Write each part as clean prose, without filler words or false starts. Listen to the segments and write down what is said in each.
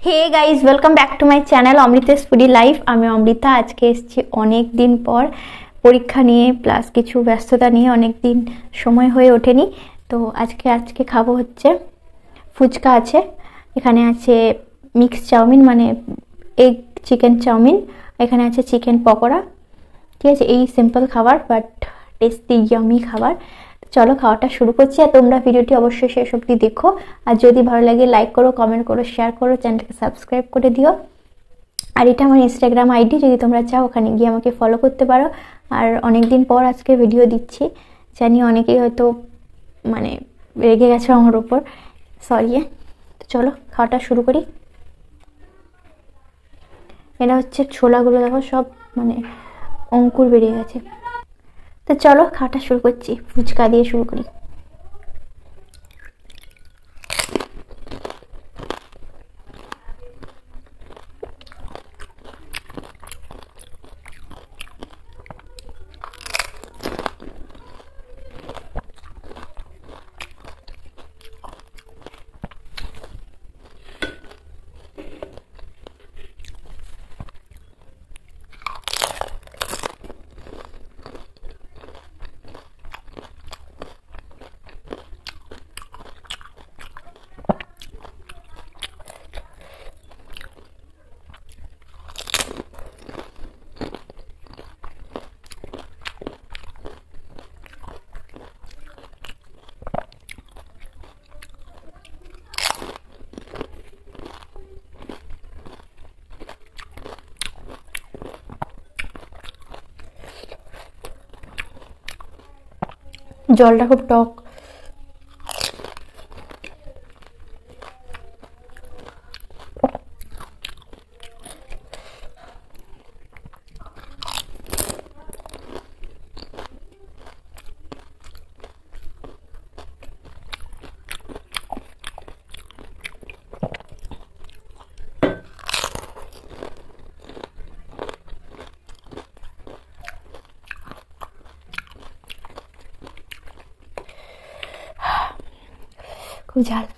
Hey guys, welcome back to my channel Amritesh foodie life. আমি অমৃতা। আজকে এসেছি অনেক দিন পর, পরীক্ষা নিয়ে প্লাস কিছু ব্যস্ততা নিয়ে অনেক দিন সময় হয়ে ওঠেনি। তো আজকে খাবো হচ্ছে ফুচকা আছে, এখানে আছে মিক্স চাউমিন মানে এগ চিকেন চাউমিন, এখানে আছে চিকেন পকোড়া। ঠিক আছে, এই সিম্পল খাবার বাট টেস্টি ইয়ামি খাবার। চলো খাওয়াটা শুরু করছি, আর তোমরা ভিডিওটি অবশ্যই শেষ অবধি দেখো। আর যদি ভালো লাগে লাইক করো, কমেন্ট করো, শেয়ার করো, চ্যানেলটাকে সাবস্ক্রাইব করে দিও। আর এটা আমার ইনস্টাগ্রাম আইডি, যদি তোমরা চাও ওখানে গিয়ে আমাকে ফলো করতে পারো। আর অনেকদিন পর আজকে ভিডিও দিচ্ছি, জানি অনেকেই হয়তো মানে রেগে গেছে আমার উপর, সরি। তো চলো খাওয়াটা শুরু করি। এটা হচ্ছে ছোলাগুলো, দেখো সব মানে অঙ্কুর বেরিয়ে গেছে। তো চলো খাওয়াটা শুরু করছি, ফুচকা দিয়ে শুরু করি। জলটা খুব টক। খুব ঝাল।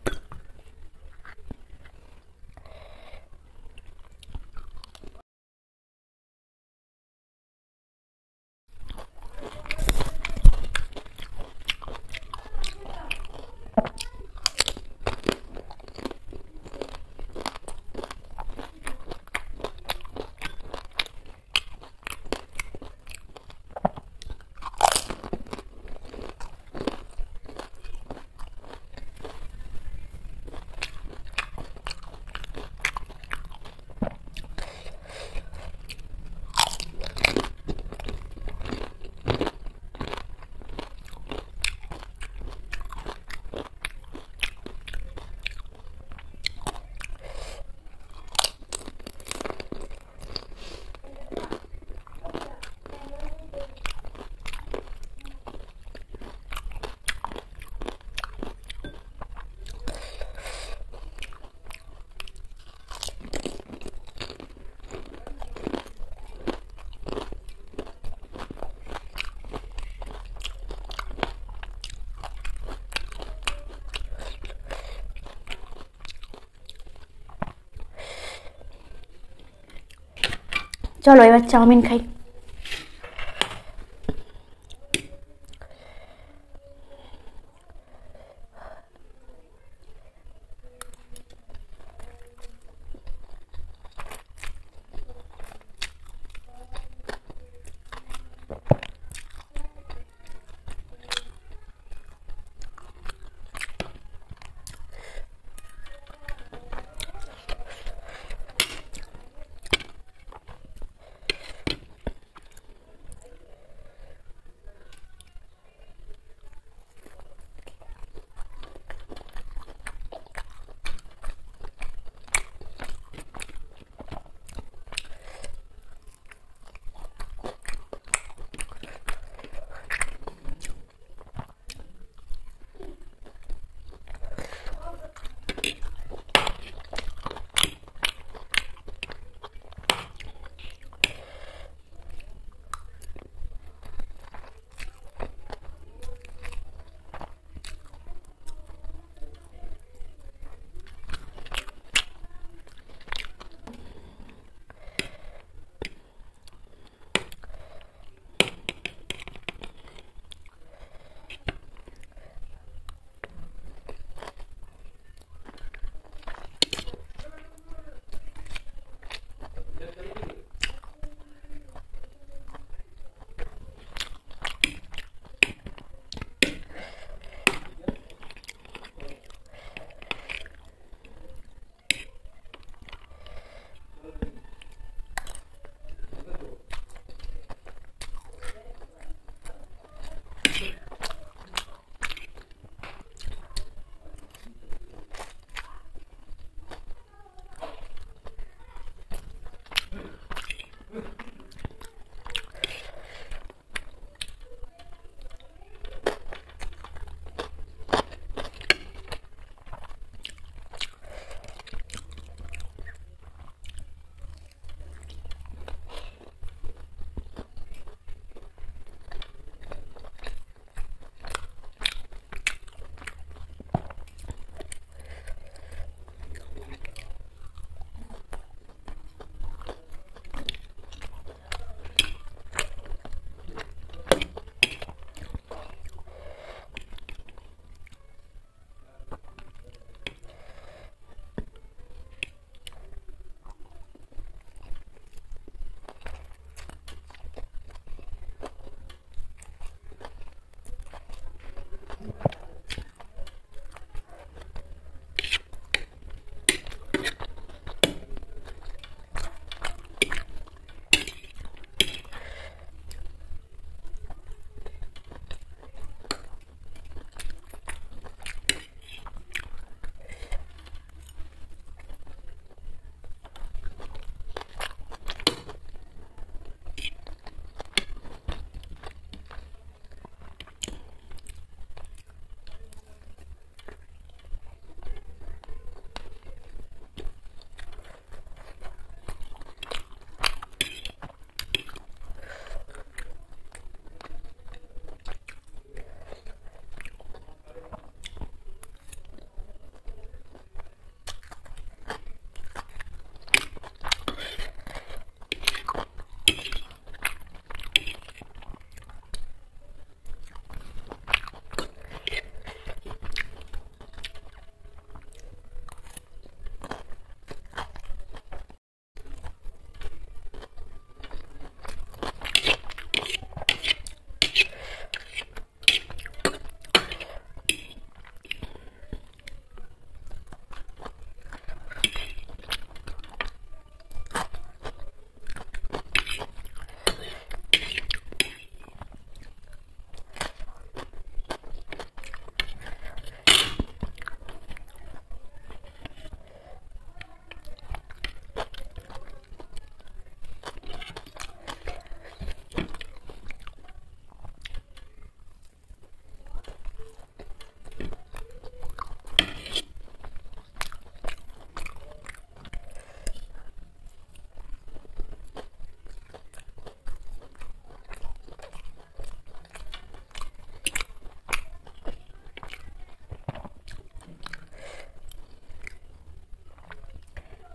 চলো এবার চাউমিন খাই।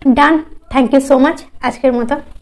Done, thank you so much আজকের মতো।